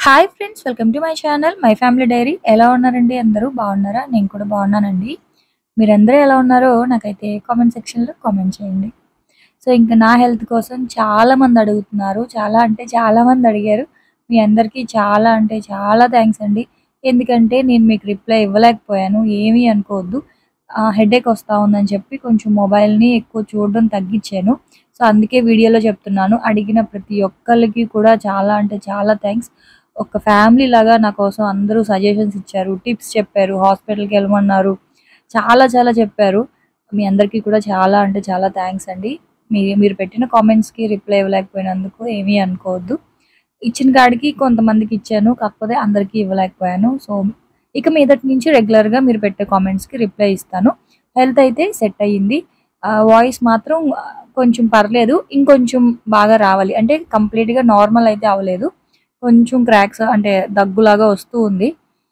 Hi friends, welcome to my channel my family diary. ఎలా ఉన్నారండి? అందరూ బాగున్నారా? నేను కూడా బాగున్నానండి. మీరందరూ ఎలా ఉన్నారో నాకైతే కామెంట్ సెక్షన్లో కామెంట్ చేయండి. సో ఇంకా నా హెల్త్ కోసం చాలామంది అడుగుతున్నారు. చాలా అంటే చాలామంది అడిగారు. మీ అందరికీ చాలా అంటే చాలా థ్యాంక్స్ అండి. ఎందుకంటే నేను మీకు రిప్లై ఇవ్వలేకపోయాను. ఏమీ అనుకోవద్దు. హెడేక్ వస్తూ ఉందని చెప్పి కొంచెం మొబైల్ని ఎక్కువ చూడడం తగ్గించాను. సో అందుకే వీడియోలో చెప్తున్నాను. అడిగిన ప్రతి ఒక్కరికి కూడా చాలా అంటే చాలా థ్యాంక్స్. ఒక ఫ్యామిలీ లాగా నా కోసం అందరూ సజెషన్స్ ఇచ్చారు, టిప్స్ చెప్పారు, హాస్పిటల్కి వెళ్ళమన్నారు, చాలా చాలా చెప్పారు. మీ అందరికీ కూడా చాలా అంటే చాలా థ్యాంక్స్ అండి. మీరు పెట్టిన కామెంట్స్కి రిప్లై ఇవ్వలేకపోయినందుకు ఏమీ అనుకోవద్దు. ఇచ్చిన కాడికి కొంతమందికి ఇచ్చాను, కాకపోతే అందరికీ ఇవ్వలేకపోయాను. సో ఇక మీదటి నుంచి రెగ్యులర్గా మీరు పెట్టే కామెంట్స్కి రిప్లై ఇస్తాను. హెల్త్ అయితే సెట్ అయ్యింది. వాయిస్ మాత్రం కొంచెం పర్లేదు, ఇంకొంచెం బాగా రావాలి. అంటే కంప్లీట్గా నార్మల్ అయితే అవ్వలేదు, కొంచెం క్రాక్స్ అంటే దగ్గులాగా వస్తూ ఉంది.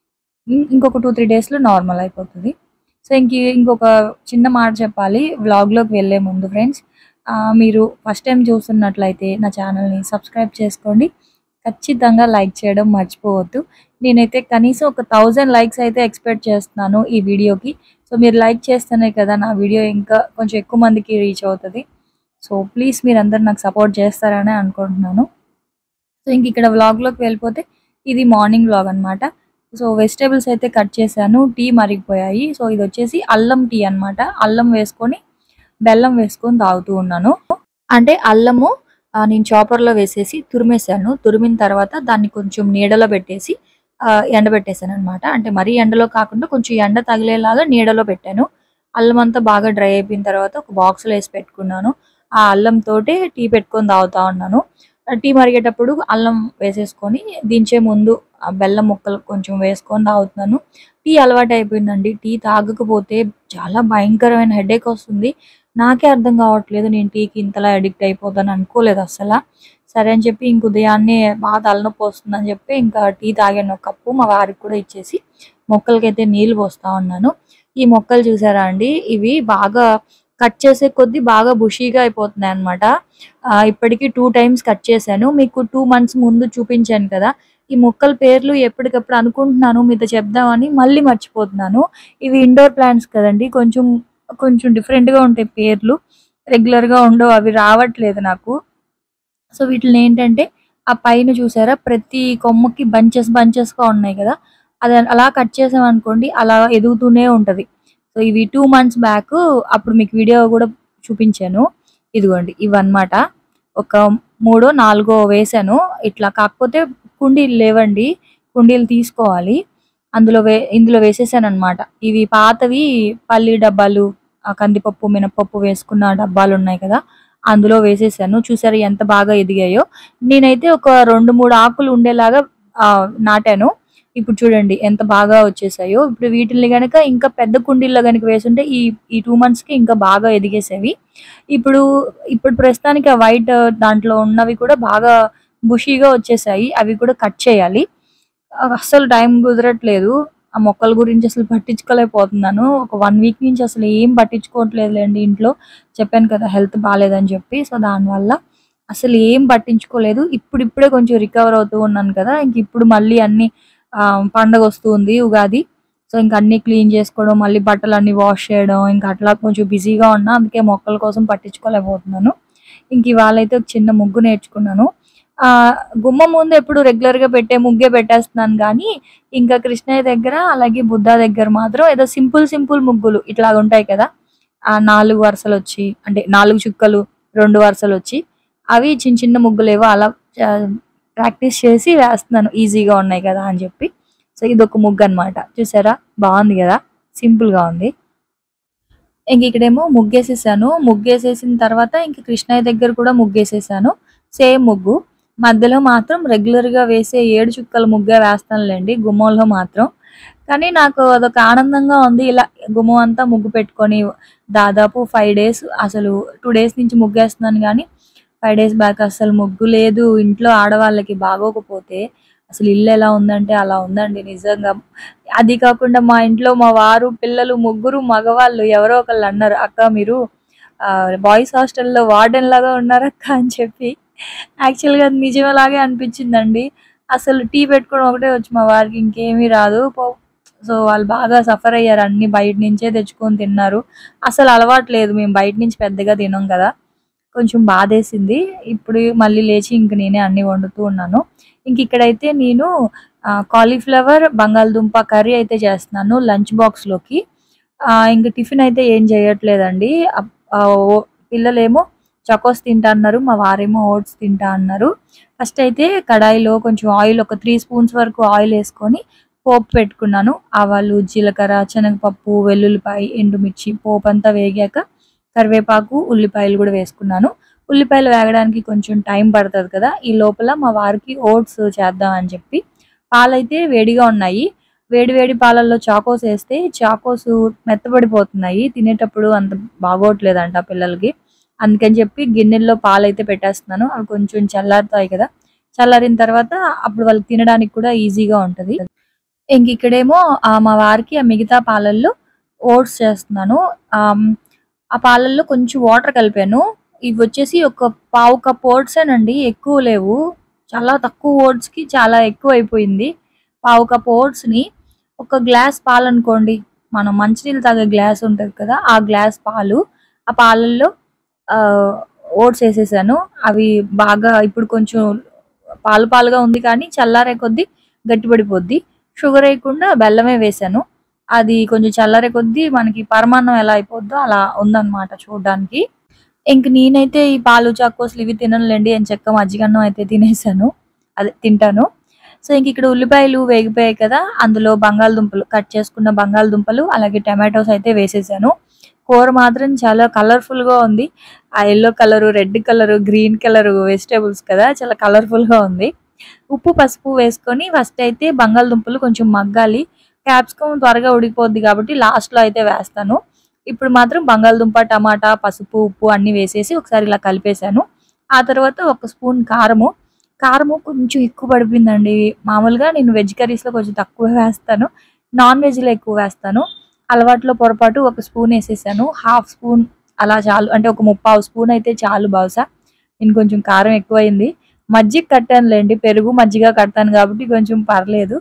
ఇంకొక 2-3 డేస్లో నార్మల్ అయిపోతుంది. సో ఇంకొక చిన్న మాట చెప్పాలి వ్లాగ్లోకి వెళ్ళే ముందు ఫ్రెండ్స్. మీరు ఫస్ట్ టైం చూస్తున్నట్లయితే నా ఛానల్ని సబ్స్క్రైబ్ చేసుకోండి. ఖచ్చితంగా లైక్ చేయడం మర్చిపోవద్దు. నేనైతే కనీసం ఒక 1000 లైక్స్ అయితే ఎక్స్పెక్ట్ చేస్తున్నాను ఈ వీడియోకి. సో మీరు లైక్ చేస్తేనే కదా నా వీడియో ఇంకా కొంచెం ఎక్కువ మందికి రీచ్ అవుతుంది. సో ప్లీజ్ మీరందరూ నాకు సపోర్ట్ చేస్తారని అనుకుంటున్నాను. సో ఇక్కడ వ్లాగ్లోకి వెళ్ళిపోతే ఇది మార్నింగ్ వ్లాగ్ అనమాట. సో వెజిటేబుల్స్ అయితే కట్ చేశాను, టీ మరిగిపోయాయి. సో ఇది వచ్చేసి అల్లం టీ అనమాట. అల్లం వేసుకొని బెల్లం వేసుకొని తాగుతూ ఉన్నాను. అంటే అల్లము నేను చాపర్లో వేసేసి తురిమేశాను. తురిమిన తర్వాత దాన్ని కొంచెం నీడలో పెట్టేసి ఎండబెట్టేశాను అనమాట. అంటే మరీ ఎండలో కాకుండా కొంచెం ఎండ తగిలేలాగా నీడలో పెట్టాను. అల్లం అంతా బాగా డ్రై అయిపోయిన తర్వాత ఒక బాక్స్లో వేసి పెట్టుకున్నాను. ఆ అల్లంతో టీ పెట్టుకొని తాగుతూ ఉన్నాను. టీ మరిగేటప్పుడు అల్లం వేసేసుకొని దించే ముందు ఆ బెల్లం ముక్కలు కొంచెం వేసుకొని తాగుతున్నాను. టీ అలవాటు అయిపోయిందండి. టీ తాగకపోతే చాలా భయంకరమైన హెడేక్ వస్తుంది. నాకే అర్థం కావట్లేదు నేను టీకి ఇంతలా అడిక్ట్ అయిపోతాను అనుకోలేదు అసలు. సరే అని చెప్పి ఇంక ఉదయాన్నే బాగా తలనొప్పి వస్తుందని చెప్పి ఇంకా టీ తాగాను ఒక కప్పు. మా వారికి కూడా ఇచ్చేసి మొక్కలకైతే నీళ్ళు పోస్తూ ఉన్నాను. ఈ మొక్కలు చూసారా అండి, ఇవి బాగా కట్ చేసే కొద్దీ బాగా బుషీగా అయిపోతున్నాయి అనమాట. ఇప్పటికీ 2 టైమ్స్ కట్ చేశాను. మీకు 2 మంత్స్ ముందు చూపించాను కదా. ఈ మొక్కల పేర్లు ఎప్పటికప్పుడు అనుకుంటున్నాను మీతో చెప్దామని, మళ్ళీ మర్చిపోతున్నాను. ఇవి ఇండోర్ ప్లాంట్స్ కదండి, కొంచెం కొంచెం డిఫరెంట్గా ఉంటాయి పేర్లు, రెగ్యులర్గా ఉండవు, అవి రావట్లేదు నాకు. సో వీటిని ఏంటంటే ఆ పైన చూసారా ప్రతి కొమ్మకి బంచెస్గా ఉన్నాయి కదా, అది అలా కట్ చేసామనుకోండి అలా ఎదుగుతూనే ఉంటుంది. సో ఇవి 2 మంత్స్ బ్యాక్ అప్పుడు మీకు వీడియో కూడా చూపించాను. ఇదిగోండి ఇవన్నమాట. ఒక 3-4 వేసాను ఇట్లా. కాకపోతే కుండీలు లేవండి, కుండీలు తీసుకోవాలి. ఇందులో వేసేసాను అనమాట. ఇవి పాతవి పల్లి డబ్బాలు, కందిపప్పు మినపప్పు వేసుకున్న డబ్బాలు ఉన్నాయి కదా, అందులో వేసేసాను. చూసారు ఎంత బాగా ఎదిగాయో. నేనైతే ఒక 2-3 ఆకులు ఉండేలాగా నాటాను. ఇప్పుడు చూడండి ఎంత బాగా వచ్చేసాయో. ఇప్పుడు వీటిని గనక ఇంకా పెద్ద కుండీల్లో కనుక వేసుంటే ఈ 2 మంత్స్కి ఇంకా బాగా ఎదిగేసేవి. ఇప్పుడు ప్రస్తుతానికి ఆ వైట్ దాంట్లో ఉన్నవి కూడా బాగా బుషీగా వచ్చేసాయి. అవి కూడా కట్ చేయాలి. అస్సలు టైం కుదరట్లేదు. ఆ మొక్కల గురించి అసలు పట్టించుకోలేకపోతున్నాను. ఒక 1 వీక్ నుంచి అసలు ఏం పట్టించుకోవట్లేదులేండి ఇంట్లో. చెప్పాను కదా హెల్త్ బాగాలేదని చెప్పి. సో దానివల్ల అసలు ఏం పట్టించుకోలేదు. ఇప్పుడిప్పుడే కొంచెం రికవర్ అవుతూ ఉన్నాను కదా. ఇప్పుడు మళ్ళీ అన్ని పండగ వస్తుంది ఉగాది. సో అన్నీ క్లీన్ చేసుకోవడం, మళ్ళీ బట్టలు అన్నీ వాష్ చేయడం, అట్లా కొంచెం బిజీగా ఉన్నా. అందుకే మొక్కల కోసం పట్టించుకోలేకపోతున్నాను. ఇవాళ అయితే ఒక చిన్న ముగ్గు నేర్చుకున్నాను. గుమ్మం ముందు ఎప్పుడు రెగ్యులర్గా పెట్టే ముగ్గే పెట్టేస్తున్నాను కానీ, ఇంకా కృష్ణయ్య దగ్గర అలాగే బుద్ధ దగ్గర మాత్రం ఏదో సింపుల్ ముగ్గులు ఇట్లా ఉంటాయి కదా, 4 వరుసలు వచ్చి, అంటే 4 చుక్కలు 2 వరుసలు వచ్చి, అవి చిన్న ముగ్గులేవో అలా ప్రాక్టీస్ చేసి వేస్తున్నాను. ఈజీగా ఉన్నాయి కదా అని చెప్పి. సో ఇదొక ముగ్గు అనమాట. చూసారా బాగుంది కదా, సింపుల్గా ఉంది. ఇక్కడేమో ముగ్గేసేసాను. ముగ్గేసేసిన తర్వాత కృష్ణయ్య దగ్గర కూడా ముగ్గేసేసాను. సేమ్ ముగ్గు. మధ్యలో మాత్రం రెగ్యులర్గా వేసే 7 చుక్కల ముగ్గే వేస్తానులేండి గుమ్మంలో మాత్రం. కానీ నాకు అదొక ఆనందంగా ఉంది. ఇలా గుమ్మం అంతా ముగ్గు పెట్టుకొని దాదాపు 5 డేస్, అసలు 2 డేస్ నుంచి ముగ్గేస్తున్నాను కానీ 5 డేస్ బ్యాక్ అసలు ముగ్గు లేదు. ఇంట్లో ఆడవాళ్ళకి బాగోకపోతే అసలు ఇల్లు ఎలా ఉందంటే అలా ఉందండి నిజంగా. అది కాకుండా మా ఇంట్లో మా వారు, పిల్లలు ముగ్గురు మగవాళ్ళు. ఎవరో ఒకళ్ళు అన్నారు, అక్క మీరు బాయ్స్ హాస్టల్లో వార్డెన్ లాగా ఉన్నారక్క అని చెప్పి. యాక్చువల్గా అది నిజమేలాగే అనిపించిందండి. అసలు టీ పెట్టుకోవడం ఒకటే వచ్చు మా వారికి, ఇంకేమీ రాదు. సో వాళ్ళు బాగా సఫర్ అయ్యారు, అన్ని బయట నుంచే తెచ్చుకొని తిన్నారు. అసలు అలవాటు లేదు, మేము బయట నుంచి పెద్దగా తినం కదా, కొంచెం బాధేసింది. ఇప్పుడు మళ్ళీ లేచి ఇంక నేనే అన్ని వండుతూ ఉన్నాను. ఇంక ఇక్కడైతే నేను కాలీఫ్లవర్ బంగాళదుంప కర్రీ అయితే చేస్తున్నాను లంచ్ బాక్స్లోకి. ఇంక టిఫిన్ అయితే ఏం చేయట్లేదండి. పిల్లలేమో చకోస్ తింటా అన్నారు, మా వారేమో ఓట్స్ తింటా అన్నారు. ఫస్ట్ అయితే కడాయిలో కొంచెం ఆయిల్, ఒక 3 స్పూన్స్ వరకు ఆయిల్ వేసుకొని పోపు పెట్టుకున్నాను. ఆవాలు, జీలకర్ర, శనగపప్పు, వెల్లుల్లిపాయ, ఎండుమిర్చి పోపు అంతా వేగాక కరివేపాకు, ఉల్లిపాయలు కూడా వేసుకున్నాను. ఉల్లిపాయలు వేగడానికి కొంచెం టైం పడుతుంది కదా, ఈ లోపల మా వారికి ఓట్స్ చేద్దాం అని చెప్పి పాలైతే వేడిగా ఉన్నాయి. వేడి వేడి పాలల్లో చాకోస్ వేస్తే చాకోస్ మెత్తబడిపోతున్నాయి, తినేటప్పుడు అంత బాగోట్లేదంట పిల్లలకి. అందుకని చెప్పి గిన్నెల్లో పాలైతే పెట్టేస్తున్నాను, అవి కొంచెం చల్లారుతాయి కదా, చల్లారిన తర్వాత అప్పుడు వాళ్ళకి తినడానికి కూడా ఈజీగా ఉంటుంది. ఇంక ఇక్కడేమో మా వారికి ఆ మిగతా పాలల్లో ఓట్స్ చేస్తున్నాను. ఆ పాలల్లో కొంచెం వాటర్ కలిపాను. ఇవి వచ్చేసి ఒక పావు కప్ ఓట్సేనండి, ఎక్కువ లేవు. చాలా తక్కువ ఓట్స్కి చాలా ఎక్కువ అయిపోయింది. పావు కప్ ఓట్స్ని ఒక గ్లాస్ పాలు అనుకోండి, మనం మంచినీళ్ళు తాగే గ్లాస్ ఉంటుంది కదా, ఆ గ్లాస్ పాలు, ఆ పాలల్లో ఓట్స్ వేసేసాను. అవి బాగా ఇప్పుడు కొంచెం పాలు పాలుగా ఉంది, కానీ చల్లారే కొద్దీ గట్టిపడిపోద్ది. షుగర్ వేయకుండా బెల్లమే వేసాను. అది కొంచెం చల్లారే కొద్దీ మనకి పరమాన్నం ఎలా అయిపోద్దో అలా ఉందన్నమాట చూడడానికి. ఇంక నేనైతే ఈ పాలు చాకోస్లు ఇవి తిననులేండి అని చెక్క మజ్జిగన్నం అయితే తినేసాను, అదే తింటాను. సో ఇంక ఇక్కడ ఉల్లిపాయలు వేగిపోయాయి కదా, అందులో బంగాళదుంపలు, కట్ చేసుకున్న బంగాళదుంపలు అలాగే టమాటోస్ అయితే వేసేసాను. కూర మాత్రం చాలా కలర్ఫుల్గా ఉంది. ఆ yellow colour, red colour, green colour vegetables కదా, చాలా కలర్ఫుల్గా ఉంది. ఉప్పు పసుపు వేసుకొని ఫస్ట్ అయితే బంగాళదుంపలు కొంచెం మగ్గాలి. క్యాప్సికమ్ త్వరగా ఉడికిపోద్ది కాబట్టి లాస్ట్లో అయితే వేస్తాను. ఇప్పుడు మాత్రం బంగాళదుంప, టమాటా, పసుపు, ఉప్పు అన్నీ వేసేసి ఒకసారి ఇలా కలిపేశాను. ఆ తర్వాత ఒక స్పూన్ కారము కొంచెం ఎక్కువ పడిపోయిందండి. మామూలుగా నేను వెజ్ కర్రీస్లో కొంచెం తక్కువ వేస్తాను, నాన్ వెజ్లో ఎక్కువ వేస్తాను. అలవాట్లో పొరపాటు ఒక స్పూన్ వేసేసాను. హాఫ్ స్పూన్ అలా చాలు, అంటే ఒక 3/4 స్పూన్ అయితే చాలు బహుశా. నేను కొంచెం కారం ఎక్కువైంది. మజ్జిగ కట్టానులేండి, పెరుగు మజ్జిగ కడతాను కాబట్టి కొంచెం పర్లేదు.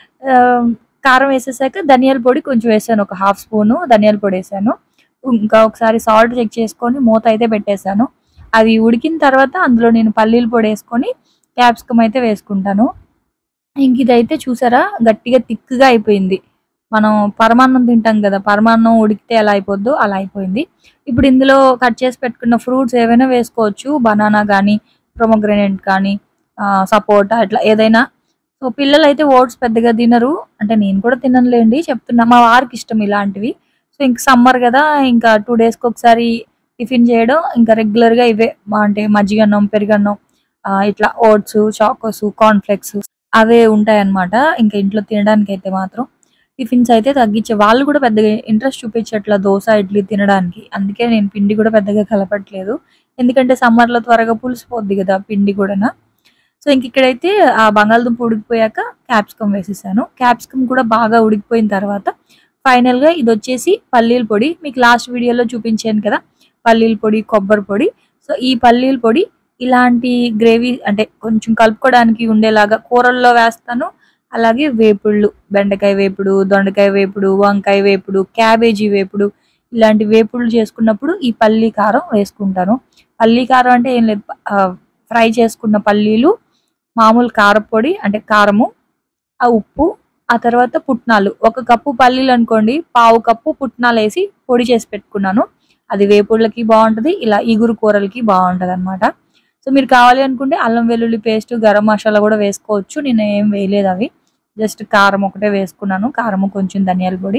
కారం వేసేసాక ధనియాల పొడి కొంచెం వేసాను, ఒక హాఫ్ స్పూను ధనియాల పొడి వేసాను. ఇంకా ఒకసారి సాల్ట్ చెక్ చేసుకొని మూత అయితే పెట్టేశాను. అది ఉడికిన తర్వాత అందులో నేను పల్లీల పొడి వేసుకొని క్యాప్సికమ్ అయితే వేసుకుంటాను. ఇంక ఇదైతే చూసారా గట్టిగా థిక్గా అయిపోయింది. మనం పరమాన్నం తింటాం కదా, పరమాన్నం ఉడికితే ఎలా అయిపోద్దో అలా అయిపోయింది. ఇప్పుడు ఇందులో కట్ చేసి పెట్టుకున్న ఫ్రూట్స్ ఏవైనా వేసుకోవచ్చు, బనానా కానీ, ప్రొమోగ్రెనేట్ కానీ, సపోటా, ఇట్లా ఏదైనా. సో పిల్లలు అయితే ఓట్స్ పెద్దగా తినరు, అంటే నేను కూడా తిననులేండి చెప్తున్నా, మా వారికి ఇష్టం ఇలాంటివి. సో ఇంక సమ్మర్ కదా, ఇంకా 2 డేస్కి ఒకసారి టిఫిన్ చేయడం, ఇంకా రెగ్యులర్గా ఇవే అంటే మజ్జిగన్నం, పెరుగన్నం, ఇట్లా ఓట్స్, చాకోస్, కార్న్ఫ్లెక్స్ అవే ఉంటాయన్నమాట. ఇంకా ఇంట్లో తినడానికి అయితే మాత్రం టిఫిన్స్ అయితే తగ్గించే, వాళ్ళు కూడా పెద్దగా ఇంట్రెస్ట్ చూపించట్ల దోశ, ఇడ్లీ తినడానికి. అందుకే నేను పిండి కూడా పెద్దగా కలపట్లేదు, ఎందుకంటే సమ్మర్లో త్వరగా పులిసిపోద్ది కదా పిండి కూడా. సో ఇంక ఇక్కడైతే ఆ బంగాళదుంప ఉడికిపోయాక క్యాప్సికమ్ వేసేసాను. క్యాప్సికమ్ కూడా బాగా ఉడికిపోయిన తర్వాత ఫైనల్గా ఇది వచ్చేసి పల్లీల పొడి, మీకు లాస్ట్ వీడియోలో చూపించాను కదా పల్లీల పొడి, కొబ్బరి పొడి. సో ఈ పల్లీల పొడి ఇలాంటి గ్రేవీ అంటే కొంచెం కలుపుకోవడానికి ఉండేలాగా కూరల్లో వేస్తాను. అలాగే వేపుళ్ళు, బెండకాయ వేపుడు, దొండకాయ వేపుడు, వంకాయ వేపుడు, క్యాబేజీ వేపుడు, ఇలాంటి వేపుళ్ళు చేసుకున్నప్పుడు ఈ పల్లీ కారం వేసుకుంటాను. పల్లీ కారం అంటే ఏం లేదు, ఫ్రై చేసుకున్న పల్లీలు, మామూలు కారపొడి అంటే కారము, ఆ ఉప్పు, ఆ తర్వాత పుట్నాలు. 1 కప్పు పల్లీలు అనుకోండి, పావు కప్పు పుట్నాలు వేసి పొడి చేసి పెట్టుకున్నాను. అది వేపుళ్ళకి బాగుంటుంది, ఇలా ఇగురు కూరలకి బాగుంటుంది అనమాట. సో మీరు కావాలి అనుకుంటే అల్లం వెల్లుల్లి పేస్ట్, గరం మసాలా కూడా వేసుకోవచ్చు. నేను ఏం వేయలేదు అవి, జస్ట్ కారం ఒకటే వేసుకున్నాను, కారము కొంచెం ధనియాల పొడి.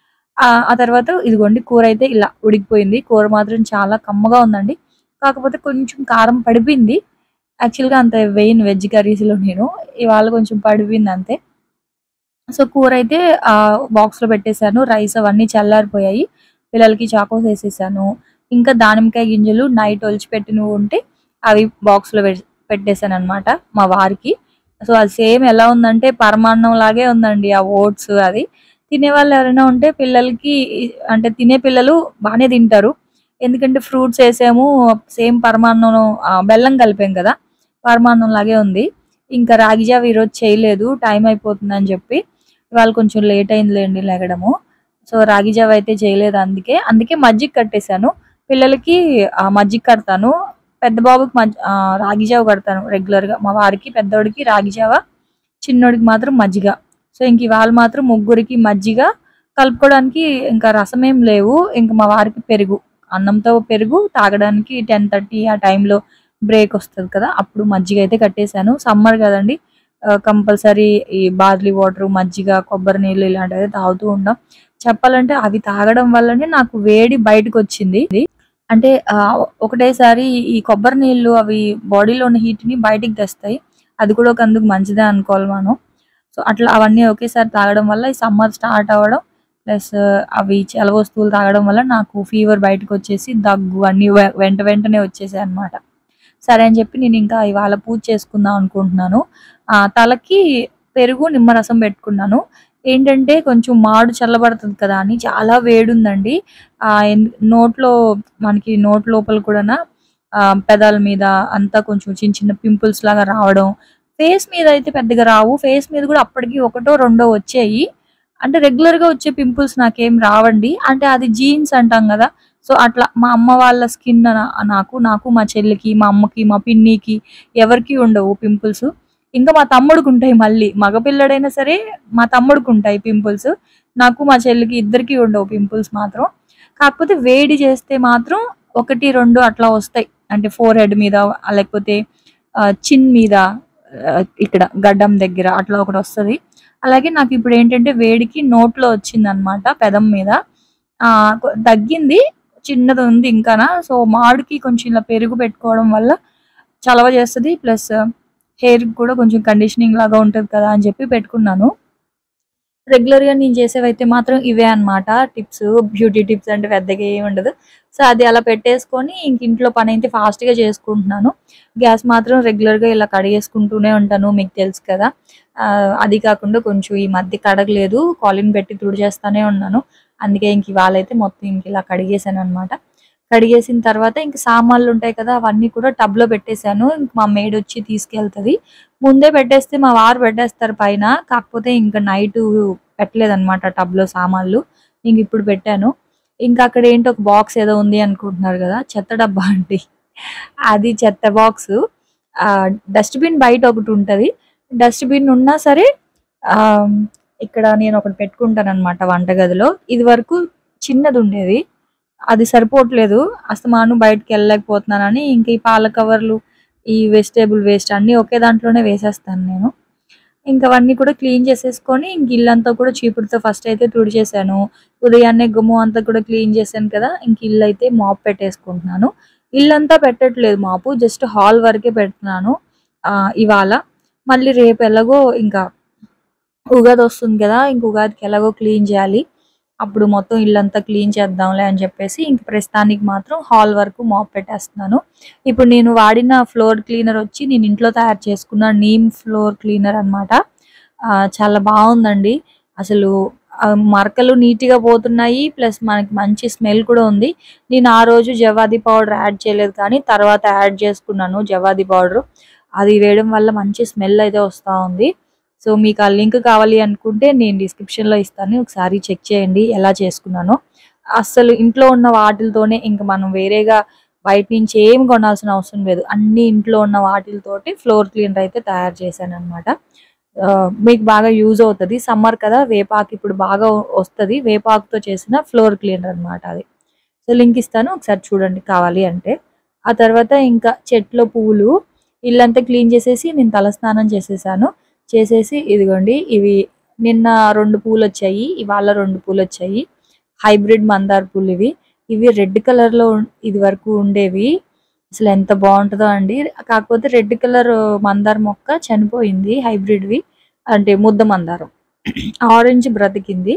ఆ తర్వాత ఇదిగోండి కూర అయితే ఇలా ఉడికిపోయింది. కూర మాత్రం చాలా కమ్మగా ఉందండి, కాకపోతే కొంచెం కారం పడిపోయింది. యాక్చువల్గా అంత వేయను వెజ్ కర్రీస్లో నేను, ఇవాళ కొంచెం పడిపోయింది అంతే. సో కూర అయితే బాక్స్లో పెట్టేశాను. రైస్ అవన్నీ చల్లారిపోయాయి, పిల్లలకి చాకోస్ వేసేసాను. ఇంకా దానిమ్మకాయ గింజలు నైట్ ఒలిచిపెట్టినవి ఉంటే అవి బాక్స్లో పెట్టేశాను అనమాట మా వారికి. సో అది సేమ్ ఎలా ఉందంటే పరమాన్నం లాగే ఉందండి ఆ ఓట్స్. అది తినేవాళ్ళు ఎవరైనా ఉంటే పిల్లలకి, అంటే తినే పిల్లలు బాగానే తింటారు, ఎందుకంటే ఫ్రూట్స్ వేసాము, సేమ్ పరమాన్నం, బెల్లం కలిపాం కదా, పరమాన్నం లాగే ఉంది. ఇంకా రాగి జావ ఈరోజు చేయలేదు, టైం అయిపోతుందని చెప్పి. ఇవాళ కొంచెం లేట్ అయిందిలేండి లెగడము. సో రాగి జావ అయితే చేయలేదు, అందుకే మజ్జిగ కట్టేశాను. పిల్లలకి మజ్జిగ కడతాను, పెద్ద బాబుకి రాగి జావ కడతాను రెగ్యులర్గా. మా వారికి పెద్దోడికి రాగి జావ, చిన్నోడికి మాత్రం మజ్జిగ. సో ఇంక ఇవాళ మాత్రం ముగ్గురికి మజ్జిగ కలుపుకోవడానికి. ఇంకా రసం ఏం లేవు, ఇంకా మా వారికి పెరుగు, అన్నంతో పెరుగు తాగడానికి 10:30 ఆ టైంలో బ్రేక్ వస్తుంది కదా, అప్పుడు మజ్జిగ అయితే కట్టేశాను. సమ్మర్ కదండి, కంపల్సరీ ఈ బార్లీ వాటర్, మజ్జిగ, కొబ్బరి నీళ్ళు ఇలాంటివి తాగుతూ ఉంటాం. చెప్పాలంటే అవి తాగడం వల్లనే నాకు వేడి బయటకు వచ్చింది. అంటే ఒకటేసారి ఈ కొబ్బరి నీళ్ళు అవి బాడీలో ఉన్న హీట్ని బయటికి తెస్తాయి, అది కూడా ఒక అందుకు మంచిదే అనుకోవాలి మనం. సో అట్లా అవన్నీ ఒకేసారి తాగడం వల్ల ఈ సమ్మర్ స్టార్ట్ అవ్వడం, ప్లస్ అవి చల్ల వస్తువులు తాగడం వల్ల నాకు ఫీవర్ బయటకు వచ్చేసి దగ్గు అన్నీ వెంటనే వచ్చేసాయి అనమాట. సరే అని చెప్పి నేను ఇంకా ఇవాళ పూజ చేసుకుందాం అనుకుంటున్నాను. తలకి పెరుగు నిమ్మరసం పెట్టుకున్నాను. ఏంటంటే కొంచెం మాడు చల్లబడుతుంది కదా అని, చాలా వేడుందండి. నోట్లో మనకి నోట్ లోపల కూడా పెదాల మీద అంతా కొంచెం చిన్న చిన్న పింపుల్స్ లాగా రావడం, ఫేస్ మీద అయితే పెద్దగా రావు, ఫేస్ మీద కూడా అప్పటికి ఒకటో రెండో వచ్చాయి. అంటే రెగ్యులర్గా వచ్చే పింపుల్స్ నాకేం రావండి, అంటే అది జీన్స్ అంటాం కదా. సో అట్లా మా అమ్మ వాళ్ళ స్కిన్ నాకు మా చెల్లికి, మా అమ్మకి, మా పిన్నికి ఎవరికి ఉండవు పింపుల్స్. ఇంకా మా తమ్ముడికి ఉంటాయి, మళ్ళీ మగపిల్లడైనా సరే మా తమ్ముడికి ఉంటాయి పింపుల్స్. నాకు మా చెల్లికి ఇద్దరికి ఉండవు పింపుల్స్ మాత్రం. కాకపోతే వేడి చేస్తే మాత్రం 1-2 అట్లా వస్తాయి, అంటే ఫోర్ హెడ్ మీద, లేకపోతే చిన్ మీద, ఇక్కడ గడ్డం దగ్గర అట్లా ఒకటి వస్తుంది. అలాగే నాకు ఇప్పుడు ఏంటంటే వేడికి నోట్లో వచ్చింది అనమాట, పెదం మీద తగ్గింది, చిన్నది ఉంది ఇంకానా. సో మాడికి కొంచెం ఇలా పెరుగు పెట్టుకోవడం వల్ల చలవ చేస్తుంది, ప్లస్ హెయిర్ కూడా కొంచెం కండిషనింగ్ లాగా ఉంటుంది కదా అని చెప్పి పెట్టుకున్నాను. రెగ్యులర్గా నేను చేసేవైతే మాత్రం ఇవే అనమాట టిప్స్, బ్యూటీ టిప్స్ అంటే పెద్దగా ఏమి ఉండదు. సో అది అలా పెట్టేసుకొని ఇంక ఇంట్లో పని అయితే ఫాస్ట్గా చేసుకుంటున్నాను. గ్యాస్ మాత్రం రెగ్యులర్గా ఇలా కడిగేసుకుంటూనే ఉంటాను, మీకు తెలుసు కదా. అది కాకుండా కొంచెం ఈ మధ్య కడగలేదు, కాలిన్ పెట్టి తుడిచేస్తూనే ఉన్నాను. అందుకే ఇంక ఇవాళ అయితే మొత్తం ఇంక ఇలా కడిగేసాను అనమాట. కడిగేసిన తర్వాత ఇంక సామాన్లు ఉంటాయి కదా, అవన్నీ కూడా టబ్లో పెట్టేశాను. ఇంక మా మేడ్ వచ్చి తీసుకెళ్తుంది. ముందే పెట్టేస్తే మా వారు పెట్టేస్తారు పైన, కాకపోతే ఇంకా నైట్ పెట్టలేదన్నమాట టబ్లో సామాన్లు, ఇంక ఇప్పుడు పెట్టాను. ఇంకా అక్కడ ఏంటి ఒక బాక్స్ ఏదో ఉంది అనుకుంటున్నారు కదా, చెత్త డబ్బా అండి, అది చెత్త బాక్స్. డస్ట్బిన్ బయట ఒకటి ఉంటుంది, డస్ట్బిన్ ఉన్నా సరే ఇక్కడ నేను ఒకటి పెట్టుకుంటాను అనమాట వంటగదిలో. ఇది వరకు చిన్నది ఉండేది, అది సరిపోవట్లేదు, అస్తమాను బయటకు వెళ్ళలేకపోతున్నానని ఇంక ఈ పాల కవర్లు, ఈ వెజిటేబుల్ వేస్ట్ అన్నీ ఒకే దాంట్లోనే వేసేస్తాను నేను. ఇంక అవన్నీ కూడా క్లీన్ చేసేసుకొని ఇంక ఇల్లంతా కూడా చీపుడుతో ఫస్ట్ అయితే తుడిచేసాను. ఉదయాన్నే గుమ్మం అంతా కూడా క్లీన్ చేశాను కదా, ఇంక ఇల్లు అయితే మాప్ పెట్టేసుకుంటున్నాను. ఇల్లంతా పెట్టట్లేదు మాపు, జస్ట్ హాల్ వరకే పెడుతున్నాను ఇవాళ. మళ్ళీ రేపు ఎలాగో ఇంకా ఉగాది వస్తుంది కదా, ఇంక ఉగాదికి ఎలాగో క్లీన్ చేయాలి, అప్పుడు మొత్తం ఇల్లంతా క్లీన్ చేద్దాంలే అని చెప్పేసి ఇంక ప్రస్తుతానికి మాత్రం హాల్ వరకు మాప్ పెట్టేస్తున్నాను. ఇప్పుడు నేను వాడిన ఫ్లోర్ క్లీనర్ వచ్చి నేను ఇంట్లో తయారు చేసుకున్న నీమ్ ఫ్లోర్ క్లీనర్ అనమాట. చాలా బాగుందండి, అసలు మరకలు నీట్గా పోతున్నాయి, ప్లస్ మనకి మంచి స్మెల్ కూడా ఉంది. నేను ఆ రోజు జవాది పౌడర్ యాడ్ చేయలేదు, కానీ తర్వాత యాడ్ చేసుకున్నాను జవాది పౌడర్. అది వేయడం వల్ల మంచి స్మెల్ అయితే వస్తూ ఉంది. సో మీకు ఆ లింక్ కావాలి అనుకుంటే నేను డిస్క్రిప్షన్లో ఇస్తాను, ఒకసారి చెక్ చేయండి ఎలా చేసుకున్నానో. అస్సలు ఇంట్లో ఉన్న వాటితోనే, ఇంకా మనం వేరేగా బయట నుంచి ఏం కొనాల్సిన అవసరం లేదు, అన్ని ఇంట్లో ఉన్న వాటితోటి ఫ్లోర్ క్లీనర్ అయితే తయారు చేశాను అనమాట. మీకు బాగా యూజ్ అవుతుంది, సమ్మర్ కదా, వేపాకు ఇప్పుడు బాగా వస్తుంది, వేపాకుతో చేసిన ఫ్లోర్ క్లీనర్ అనమాట అది. సో లింక్ ఇస్తాను, ఒకసారి చూడండి కావాలి అంటే. ఆ తర్వాత ఇంకా చెట్లో పువ్వులు, ఇల్లంతా క్లీన్ చేసేసి నేను తలస్నానం చేసేసాను. చేసేసి ఇదిగోండి, ఇవి నిన్న 2 పూలు వచ్చాయి, ఇవాళ 2 పూలు వచ్చాయి, హైబ్రిడ్ మందార పూలు. ఇవి రెడ్ కలర్లో ఇది వరకు ఉండేవి, అసలు ఎంత బాగుంటుందో అండి. కాకపోతే రెడ్ కలర్ మందార మొక్క చనిపోయింది, హైబ్రిడ్వి అంటే ముద్ద మందారం, ఆరెంజ్ బ్రతికింది.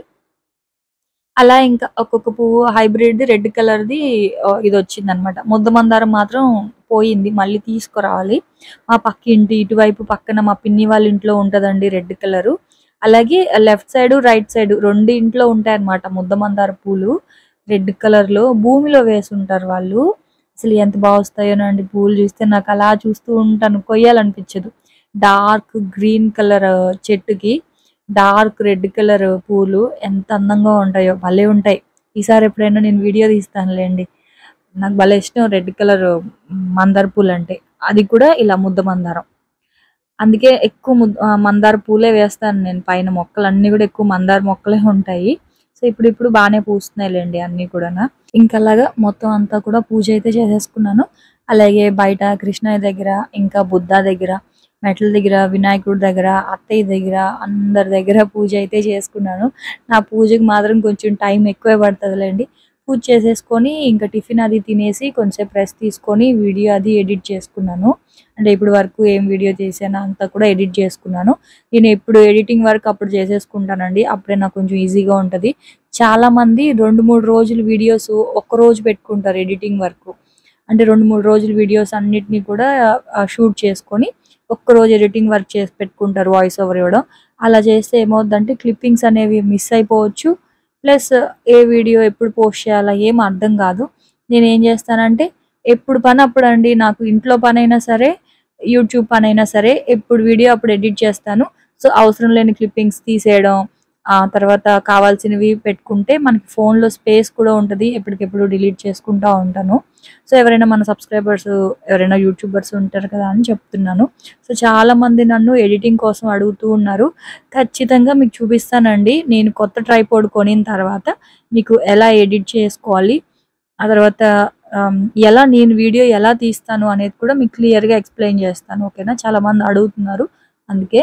అలా ఇంకా ఒక్కొక్క పువ్వు హైబ్రిడ్ రెడ్ కలర్ది ఇది వచ్చింది అనమాట. ముద్ద మందారం మాత్రం పోయింది, మళ్ళీ తీసుకురావాలి. మా పక్కింటి ఇటువైపు పక్కన మా పిన్ని వాళ్ళ ఇంట్లో ఉంటుందండి రెడ్ కలరు. అలాగే లెఫ్ట్ సైడ్ రైట్ సైడ్ 2 ఇంట్లో ఉంటాయి అనమాట ముద్ద మందార పూలు రెడ్ కలర్లో, భూమిలో వేసి ఉంటారు వాళ్ళు. అసలు ఎంత బాగా వస్తాయోనండి పూలు చూస్తే, నాకు అలా చూస్తూ ఉంటాను, కొయ్యాలనిపించదు. డార్క్ గ్రీన్ కలర్ చెట్టుకి డార్క్ రెడ్ కలర్ పూలు ఎంత అందంగా ఉంటాయో, భలే ఉంటాయి. ఈసారి ఎప్పుడైనా నేను వీడియో తీస్తానులేండి. నాకు భలే ఇష్టం రెడ్ కలర్ మందార పూలు అంటే. అది కూడా ఇలా ముద్ద మందారం. అందుకే ఎక్కువ మందార పూలే వేస్తాను నేను. పైన మొక్కలన్నీ కూడా ఎక్కువ మందార మొక్కలే ఉంటాయి. సో ఇప్పుడు బాగానే పూస్తున్నాయిలేండి అన్నీ కూడా. ఇంకా అలాగా మొత్తం అంతా కూడా పూజ అయితే చేసేసుకున్నాను. అలాగే బయట కృష్ణయ్య దగ్గర, ఇంకా బుద్ధ దగ్గర, మెట్ల దగ్గర, వినాయకుడి దగ్గర, అత్తయ్య దగ్గర, అందరి దగ్గర పూజ అయితే చేసుకున్నాను. నా పూజకి మాత్రం కొంచెం టైం ఎక్కువే పడుతుందిలేండి. పూజ చేసేసుకొని ఇంకా టిఫిన్ అది తినేసి కొంచెంసేపు రెస్ట్ తీసుకొని వీడియో అది ఎడిట్ చేసుకున్నాను. అంటే ఇప్పుడు వరకు ఏం వీడియో చేశానో అంతా కూడా ఎడిట్ చేసుకున్నాను. నేను ఎప్పుడు ఎడిటింగ్ వర్క్ అప్పుడు చేసేసుకుంటానండి. అప్పుడే నాకు కొంచెం ఈజీగా ఉంటుంది. చాలామంది 2-3 రోజులు వీడియోస్ ఒక్కరోజు పెట్టుకుంటారు ఎడిటింగ్ వర్క్. అంటే 2-3 రోజులు వీడియోస్ అన్నిటినీ కూడా షూట్ చేసుకొని ఒక్కరోజు ఎడిటింగ్ వర్క్ చేసి పెట్టుకుంటారు వాయిస్ ఓవర్ ఇవ్వడం. అలా చేస్తే ఏమవుద్దంటే క్లిప్పింగ్స్ అనేవి మిస్ అయిపోవచ్చు. ప్లస్ ఏ వీడియో ఎప్పుడు పోస్ట్ చేయాలా ఏం అర్థం కాదు. నేనేం చేస్తానంటే ఎప్పుడు పని అప్పుడండి. నాకు ఇంట్లో పనైనా సరే, యూట్యూబ్ పనైనా సరే ఎప్పుడు వీడియో అప్పుడు ఎడిట్ చేస్తాను. సో అవసరం లేని క్లిప్పింగ్స్ తీసేయడం, తర్వాత కావాల్సినవి పెట్టుకుంటే మనకి ఫోన్లో స్పేస్ కూడా ఉంటుంది. ఎప్పటికెప్పుడు డిలీట్ చేసుకుంటూ ఉంటాను. సో ఎవరైనా మన సబ్స్క్రైబర్స్ ఎవరైనా యూట్యూబర్స్ ఉంటారు కదా అని చెప్తున్నాను. సో చాలామంది నన్ను ఎడిటింగ్ కోసం అడుగుతూ ఉన్నారు. ఖచ్చితంగా మీకు చూపిస్తానండి. నేను కొత్త ట్రైపాడ్ కొనిన తర్వాత మీకు ఎలా ఎడిట్ చేసుకోవాలి, ఆ తర్వాత ఎలా నేను వీడియో ఎలా తీస్తాను అనేది కూడా మీకు క్లియర్గా ఎక్స్ప్లెయిన్ చేస్తాను. ఓకేనా? చాలామంది అడుగుతున్నారు అందుకే.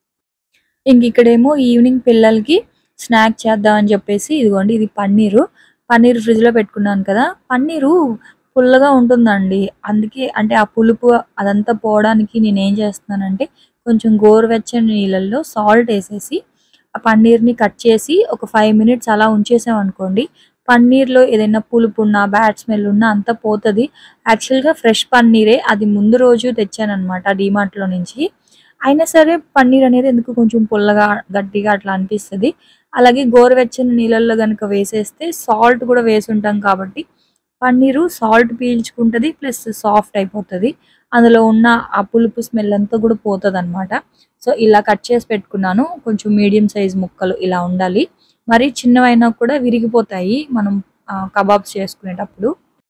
ఇంక ఇక్కడేమో ఈవినింగ్ పిల్లలకి స్నాక్ చేద్దాం అని చెప్పేసి ఇదిగోండి ఇది పన్నీరు ఫ్రిడ్జ్లో పెట్టుకున్నాను కదా. పన్నీరు పుల్లగా ఉంటుందండి. అందుకే అంటే ఆ పులుపు అదంతా పోవడానికి నేనేం చేస్తున్నానంటే కొంచెం గోరువెచ్చని నీళ్ళల్లో సాల్ట్ వేసేసి ఆ పన్నీర్ని కట్ చేసి ఒక 5 మినిట్స్ అలా ఉంచేసామనుకోండి, పన్నీర్లో ఏదైనా పులుపు ఉన్నా బ్యాడ్ స్మెల్ ఉన్నా అంతా పోతుంది. యాక్చువల్గా ఫ్రెష్ పన్నీరే, అది ముందు రోజు తెచ్చానమాట డీమార్ట్లో నుంచి. అయినా సరే పన్నీర్ అనేది ఎందుకు కొంచెం పుల్లగా గట్టిగా అట్లా అనిపిస్తుంది. అలాగే గోరువెచ్చని నీళ్ళల్లో కనుక వేసేస్తే సాల్ట్ కూడా వేసి ఉంటాం కాబట్టి పన్నీరు సాల్ట్ పీల్చుకుంటుంది, ప్లస్ సాఫ్ట్ అయిపోతుంది. అందులో ఉన్న ఆ పులుపు స్మెల్ అంతా కూడా పోతుంది అనమాట. సో ఇలా కట్ చేసి పెట్టుకున్నాను. కొంచెం మీడియం సైజ్ ముక్కలు ఇలా ఉండాలి. మరి చిన్నవైనా కూడా విరిగిపోతాయి మనం కబాబ్స్ చేసుకునేటప్పుడు.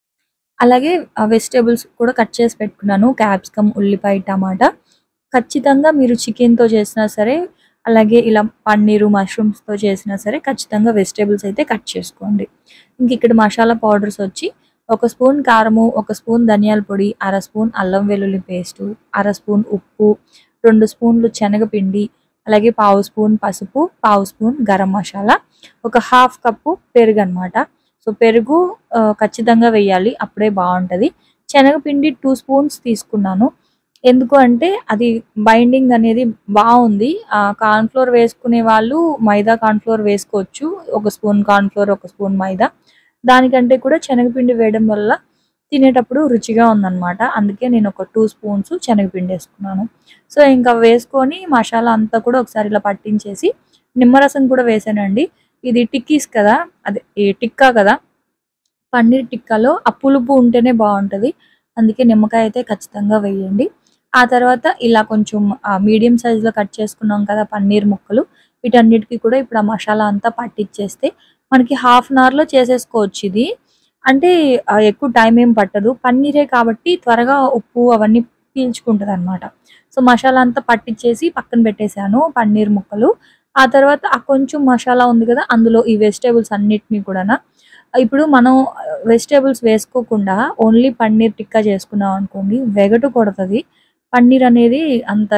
అలాగే వెజిటేబుల్స్ కూడా కట్ చేసి పెట్టుకున్నాను. క్యాప్సికమ్, ఉల్లిపాయ, టమాటా. ఖచ్చితంగా మీరు చికెన్‌తో చేసినా సరే, అలాగే ఇలా పన్నీరు, మష్రూమ్స్‌తో చేసినా సరే ఖచ్చితంగా వెజిటబుల్స్ అయితే కట్ చేసుకోండి. ఇంక ఇక్కడ మసాలా పౌడర్స్ వచ్చి 1 స్పూన్ కారము, 1 స్పూన్ ధనియాల పొడి, అర స్పూన్ అల్లం వెల్లుల్లి పేస్టు, అర స్పూన్ ఉప్పు, 2 స్పూన్లు శనగపిండి, అలాగే పావు స్పూన్ పసుపు, పావు స్పూన్ గరం మసాలా, ఒక హాఫ్ కప్పు పెరుగనమాట. సో పెరుగు ఖచ్చితంగా వేయాలి. అప్పుడే బావుంటది. శనగపిండి 2 స్పూన్స్ తీసుకున్నాను. ఎందుకు అంటే అది బైండింగ్ అనేది బావుంది. కార్న్ ఫ్లోర్ వేసుకునే వాళ్ళు మైదా కార్న్ ఫ్లోర్ వేసుకోవచ్చు. 1 spoon corn flour, 1 spoon maida. దానికంటే కూడా శనగపిండి వేయడం వల్ల తినేటప్పుడు రుచిగా ఉందనమాట. అందుకే నేను ఒక 2 స్పూన్స్ శనగపిండి వేసుకున్నాను. సో ఇంకా వేసుకొని మసాలా అంతా కూడా ఒకసారి ఇలా పట్టించేసి నిమ్మరసం కూడా వేసానండి. ఇది టిక్కీస్ కదా, అదే ఈ టిక్కా కదా, పన్నీర్ టిక్కాలో ఆ పులుపు ఉంటేనే బావుంటది. అందుకే నిమ్మకాయ అయితే ఖచ్చితంగా వేయండి. ఆ తర్వాత ఇలా కొంచెం మీడియం సైజులో కట్ చేసుకున్నాం కదా పన్నీర్ ముక్కలు, వీటన్నిటికి కూడా ఇప్పుడు ఆ మసాలా అంతా పట్టించేస్తే మనకి హాఫ్ అన్ అవర్‌లో చేసేసుకోవచ్చు ఇది. అంటే ఎక్కువ టైం ఏం పట్టదు. పన్నీరే కాబట్టి త్వరగా ఉప్పు అవన్నీ పీల్చుకుంటదనమాట. సో మసాలా అంతా పట్టించేసి పక్కన పెట్టేసాను పన్నీర్ ముక్కలు. ఆ తర్వాత ఆ కొంచెం మసాలా ఉంది కదా, అందులో ఈ వెజిటబుల్స్ అన్నిటిని కూడానా ఇప్పుడు మనం వెజిటబుల్స్ వేసుకోకుండా ఓన్లీ పన్నీర్ టిక్కా చేసుకున్నాం అనుకోండి, వెగటు కొడతది. పన్నీర్ అనేది అంత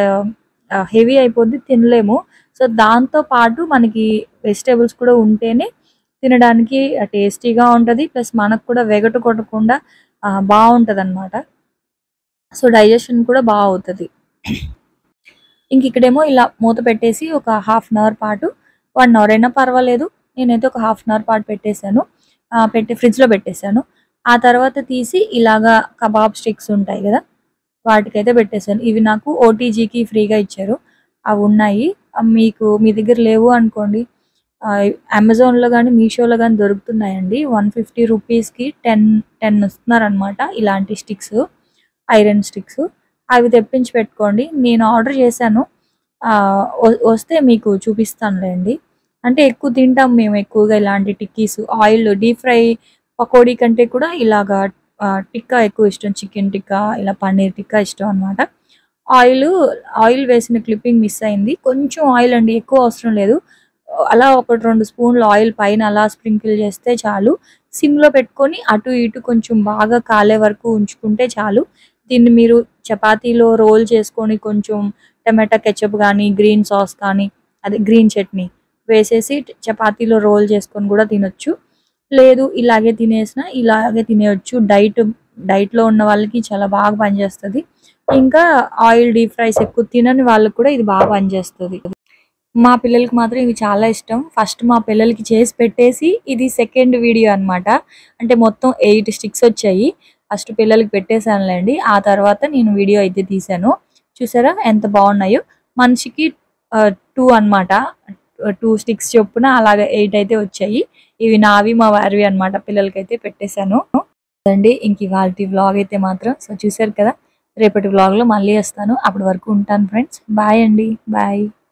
హెవీ అయిపోద్ది, తినలేము. సో దాంతో పాటు మనకి వెజిటబుల్స్ కూడా ఉంటేనే తినడానికి టేస్టీగా ఉంటది. ప్లస్ మనకు కూడా వెగటు కొట్టకుండా బావుంటదనమాట. సో డైజెషన్ కూడా బా అవుతది. ఇక్కడేమో ఇలా మూత పెట్టేసి ఒక హాఫ్ అన్ అవర్ పాటు, 1 అవర్ అయినా పర్వాలేదు. నేనైతే ఒక హాఫ్ అన్ అవర్ పాటు పెట్టేసాను. పెట్టి ఫ్రిడ్జ్‌లో పెట్టేసాను. ఆ తర్వాత తీసి ఇలాగా కబాబ్ స్టిక్స్ ఉంటాయి గదా, వాటికైతే పెట్టేసాను. ఇవి నాకు ఓటీజీకి ఫ్రీగా ఇచ్చారు. అవున్నాయి. మీకు మీ దగ్గర లేవు అనుకోండి, అమెజాన్‌లో గానీ, మీషోలో గానీ దొరుకుతున్నాయండి. 150 రూపీస్‌కి 10 ఇస్తున్నారనమాట ఇలాంటి స్టిక్స్, ఐరన్ స్టిక్స్. అవి తెప్పించి పెట్టుకోండి. నేను ఆర్డర్ చేశాను. వస్తే మీకు చూపిస్తానులేండి. అంటే ఎక్కువ తింటాం మేము ఎక్కువగా ఇలాంటి tikkis. Oil deep fry pakodi కంటే కూడా ఇలాగా టిక్కా ఎక్కువ ఇష్టం. చికెన్ టిక్కా, ఇలా పన్నీర్ టిక్కా ఇష్టం అనమాట. ఆయిల్ వేసిన క్లిప్పింగ్ మిస్ అయింది. కొంచెం ఆయిల్ అండి, ఎక్కువ అవసరం లేదు. అలా 1, 2 స్పూన్లు ఆయిల్ పైన అలా స్ప్రింకిల్ చేస్తే చాలు. సిమ్‌లో పెట్టుకొని అటు ఇటు కొంచెం బాగా కాలే వరకు ఉంచుకుంటే చాలు. దీన్ని మీరు చపాతీలో రోల్ చేసుకొని కొంచెం టమాటా కెచప్ గానీ, గ్రీన్ సాస్ కానీ, అదే గ్రీన్ చట్నీ వేసేసి చపాతీలో రోల్ చేసుకొని కూడా తినొచ్చు. లేదు ఇలాగే తినేసినా ఇలాగే తినేయొచ్చు. డైట్‌లో ఉన్న వాళ్ళకి చాలా బాగా పనిచేస్తది. ఇంకా ఆయిల్ డీప్ ఫ్రైస్ ఎక్కువ తినని వాళ్ళకి కూడా ఇది బాగా పనిచేస్తది. మా పిల్లలకి మాత్రం ఇవి చాలా ఇష్టం. ఫస్ట్ మా పిల్లలకి చేసి పెట్టేసి ఇది సెకండ్ వీడియో అనమాట. అంటే మొత్తం 8 స్టిక్స్ వచ్చాయి. ఫస్ట్ పిల్లలకి పెట్టేసానులేండి. ఆ తర్వాత నేను వీడియో అయితే తీశాను. చూసారా ఎంత బాగున్నాయో. మనిషికి 2 అనమాట. 2 స్టిక్స్ చొప్పున అలాగా 8 అయితే వచ్చాయి. ఇవి నావి మా వారివి అనమాట. పిల్లలకైతే పెట్టేశాను. అండి ఇంక ఇవాల్టి వ్లాగ్ అయితే మాత్రం సో చూసారు కదా. రేపటి వ్లాగ్‌లో మళ్ళీ వస్తాను. అప్పటి వరకు ఉంటాను ఫ్రెండ్స్. బాయ్ అండి. బాయ్.